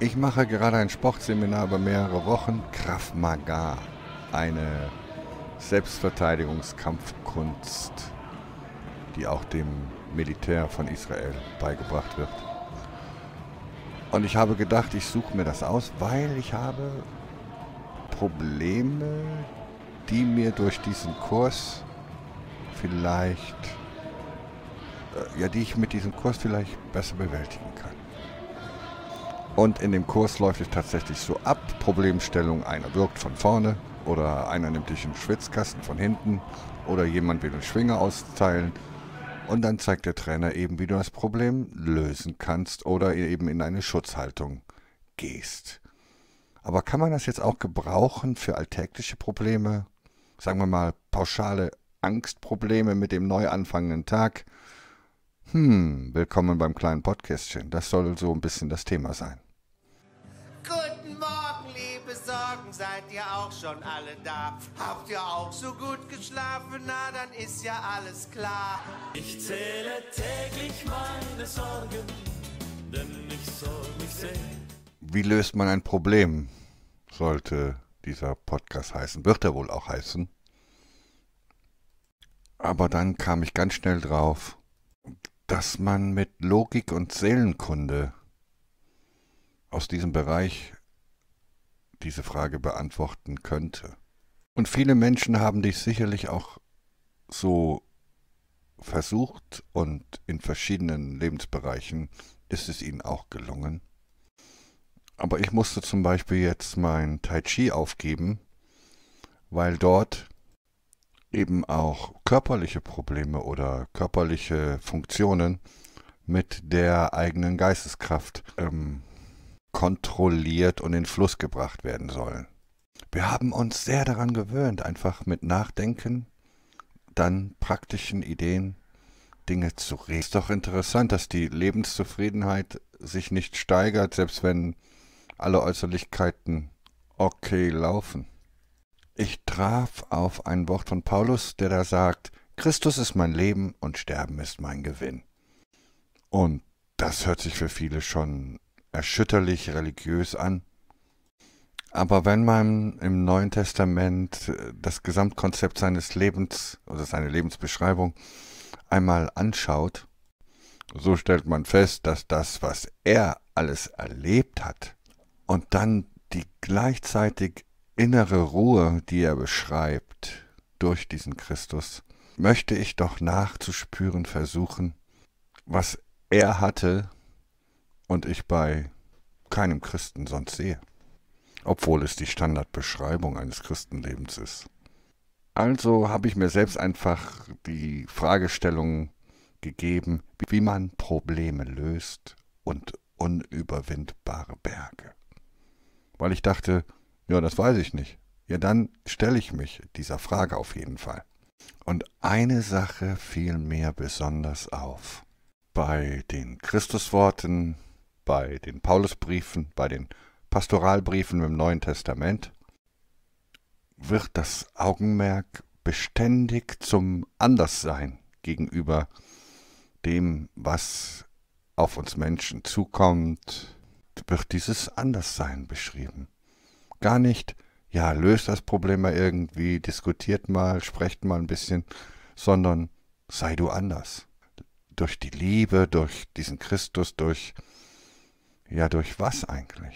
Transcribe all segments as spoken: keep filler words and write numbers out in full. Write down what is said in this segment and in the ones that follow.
Ich mache gerade ein Sportseminar über mehrere Wochen, Krav Maga, eine Selbstverteidigungskampfkunst, die auch dem Militär von Israel beigebracht wird. Und ich habe gedacht, ich suche mir das aus, weil ich habe Probleme, die mir durch diesen Kurs vielleicht, äh, ja, die ich mit diesem Kurs vielleicht besser bewältigen kann. Und in dem Kurs läuft es tatsächlich so ab, Problemstellung, einer wirkt von vorne oder einer nimmt dich in den Schwitzkasten von hinten oder jemand will einen Schwinger austeilen und dann zeigt der Trainer eben, wie du das Problem lösen kannst oder eben in eine Schutzhaltung gehst. Aber kann man das jetzt auch gebrauchen für alltägliche Probleme? Sagen wir mal pauschale Angstprobleme mit dem neu anfangenden Tag? Hm, willkommen beim kleinen Podcastchen. Das soll so ein bisschen das Thema sein. Guten Morgen, liebe Sorgen, seid ihr auch schon alle da? Habt ihr auch so gut geschlafen? Na, dann ist ja alles klar. Ich zähle täglich meine Sorgen, denn ich sorge mich sehr. Wie löst man ein Problem, sollte dieser Podcast heißen. Wird er wohl auch heißen. Aber dann kam ich ganz schnell drauf, dass man mit Logik und Seelenkunde aus diesem Bereich diese Frage beantworten könnte. Und viele Menschen haben dies sicherlich auch so versucht und in verschiedenen Lebensbereichen ist es ihnen auch gelungen. Aber ich musste zum Beispiel jetzt mein Tai Chi aufgeben, weil dort eben auch körperliche Probleme oder körperliche Funktionen mit der eigenen Geisteskraft ähm, kontrolliert und in Fluss gebracht werden sollen. Wir haben uns sehr daran gewöhnt, einfach mit Nachdenken, dann praktischen Ideen, Dinge zu reden. Es ist doch interessant, dass die Lebenszufriedenheit sich nicht steigert, selbst wenn alle Äußerlichkeiten okay laufen. Ich traf auf ein Wort von Paulus, der da sagt, Christus ist mein Leben und Sterben ist mein Gewinn. Und das hört sich für viele schon erschütterlich religiös an. Aber wenn man im Neuen Testament das Gesamtkonzept seines Lebens oder seine Lebensbeschreibung einmal anschaut, so stellt man fest, dass das, was er alles erlebt hat und dann die gleichzeitig innere Ruhe, die er beschreibt durch diesen Christus, möchte ich doch nachzuspüren versuchen, was er hatte und ich bei keinem Christen sonst sehe, obwohl es die Standardbeschreibung eines Christenlebens ist. Also habe ich mir selbst einfach die Fragestellung gegeben, wie man Probleme löst und unüberwindbare Berge. Weil ich dachte, ja, das weiß ich nicht. Ja, dann stelle ich mich dieser Frage auf jeden Fall. Und eine Sache fiel mir besonders auf. Bei den Christusworten, bei den Paulusbriefen, bei den Pastoralbriefen im Neuen Testament wird das Augenmerk beständig zum Anderssein gegenüber dem, was auf uns Menschen zukommt, wird dieses Anderssein beschrieben. Gar nicht, ja, löst das Problem mal irgendwie, diskutiert mal, sprecht mal ein bisschen, sondern sei du anders. Durch die Liebe, durch diesen Christus, durch, ja, durch was eigentlich?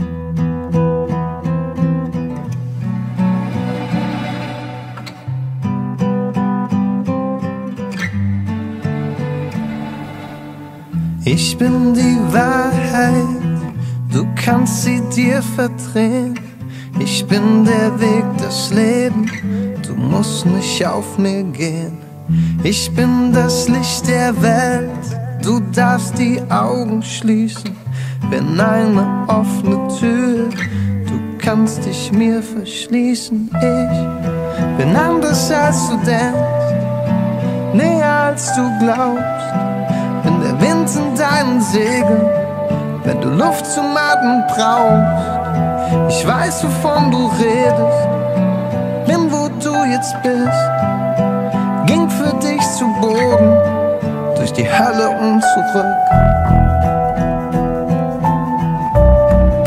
Ich bin die Wahrheit, du kannst sie dir verdrehen. Ich bin der Weg, das Leben, du musst nicht auf mir gehen. Ich bin das Licht der Welt, du darfst die Augen schließen. Bin eine offene Tür, du kannst dich mir verschließen. Ich bin anders als du denkst, näher als du glaubst. Bin der Wind in deinen Segeln, wenn du Luft zum Atmen brauchst. Ich weiß, wovon du redest, bin wo du jetzt bist. Ging für dich zu Boden, durch die Hölle und zurück.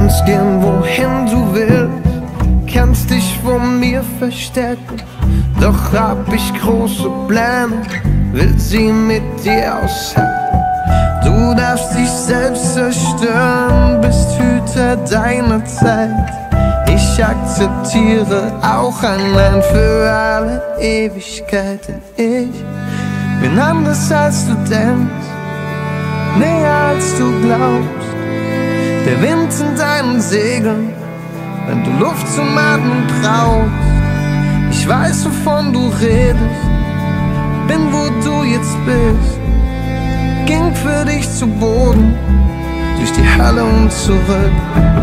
kannst gehen, wohin du willst, kannst dich vor mir verstecken. Doch hab ich große Pläne, will sie mit dir aushalten. Du darfst dich selbst zerstören, bist Hüter deiner Zeit. Ich akzeptiere auch ein Nein für alle Ewigkeiten. Ich bin anders als du denkst, näher als du glaubst. Der Wind in deinen Segeln, wenn du Luft zum Atmen brauchst. Ich weiß, wovon du redest, bin wo du jetzt bist. Ging für dich zu Boden, durch die Halle und zurück.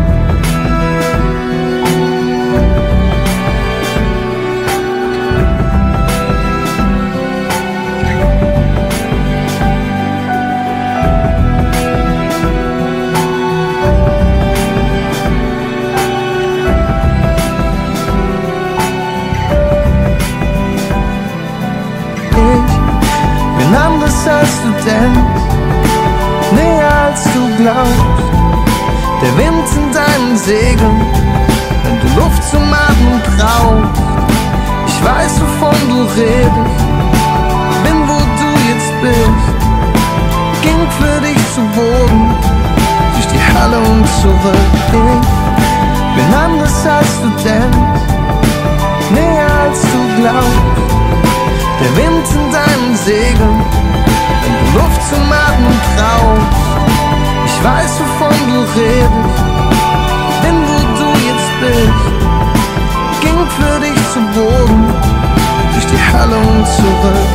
Ich bin anders als du denkst, näher als du glaubst. Der Wind in deinen Segeln, wenn du Luft zum Atmen brauchst. Ich weiß, wovon du redest, bin wo du jetzt bist. Ging für dich zu Boden, durch die Halle und zurück. Ich bin anders als du denkst, näher als du glaubst. Der Wind in deinen Segeln, wenn du Luft zum Atmen brauchst. Ich weiß, wovon du redest, bin wo du jetzt bist. Ging für dich zu Boden, durch die Halle und zurück.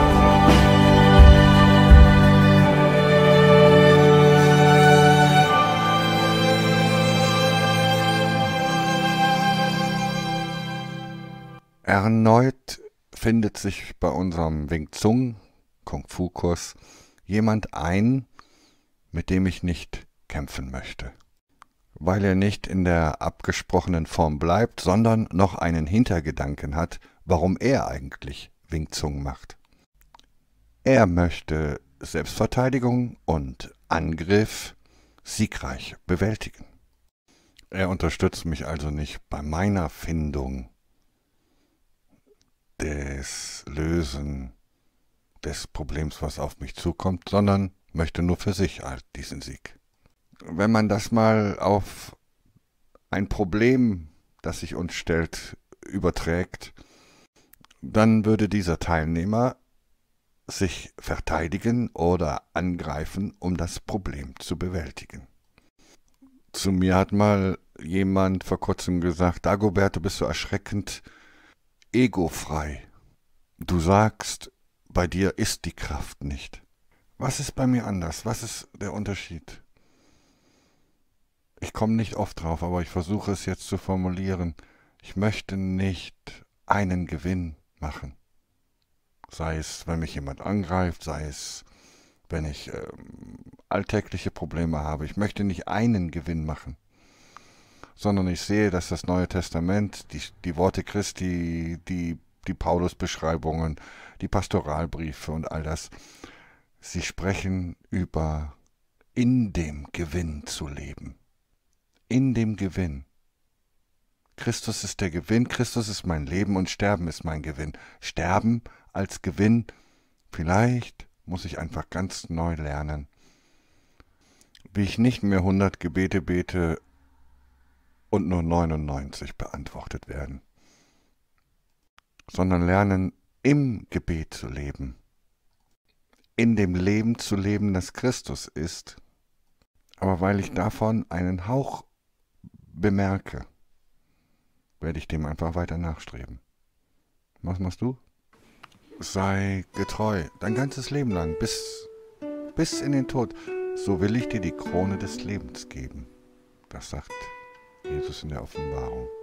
Erneut findet sich bei unserem Wing Chun Kung Fu Kurs jemand ein, mit dem ich nicht kämpfen möchte, weil er nicht in der abgesprochenen Form bleibt, sondern noch einen Hintergedanken hat, warum er eigentlich Wing Chun macht. Er möchte Selbstverteidigung und Angriff siegreich bewältigen. Er unterstützt mich also nicht bei meiner Findung des Lösen des Problems, was auf mich zukommt, sondern möchte nur für sich halt diesen Sieg. Wenn man das mal auf ein Problem, das sich uns stellt, überträgt, dann würde dieser Teilnehmer sich verteidigen oder angreifen, um das Problem zu bewältigen. Zu mir hat mal jemand vor kurzem gesagt: Dagobert, du bist so erschreckend egofrei. Du sagst, bei dir ist die Kraft nicht. Was ist bei mir anders? Was ist der Unterschied? Ich komme nicht oft drauf, aber ich versuche es jetzt zu formulieren. Ich möchte nicht einen Gewinn machen. Sei es, wenn mich jemand angreift, sei es, wenn ich ähm, alltägliche Probleme habe. Ich möchte nicht einen Gewinn machen, sondern ich sehe, dass das Neue Testament, die, die Worte Christi, die, die Paulus-Beschreibungen, die Pastoralbriefe und all das, sie sprechen über in dem Gewinn zu leben. In dem Gewinn. Christus ist der Gewinn, Christus ist mein Leben und Sterben ist mein Gewinn. Sterben als Gewinn, vielleicht muss ich einfach ganz neu lernen, wie ich nicht mehr hundert Gebete bete und nur neunundneunzig beantwortet werden, sondern lernen, im Gebet zu leben, in dem Leben zu leben, das Christus ist, aber weil ich davon einen Hauch bemerke, werde ich dem einfach weiter nachstreben. Was machst du? Sei getreu, dein ganzes Leben lang, bis, bis in den Tod. So will ich dir die Krone des Lebens geben. Das sagt Jesus in der Offenbarung.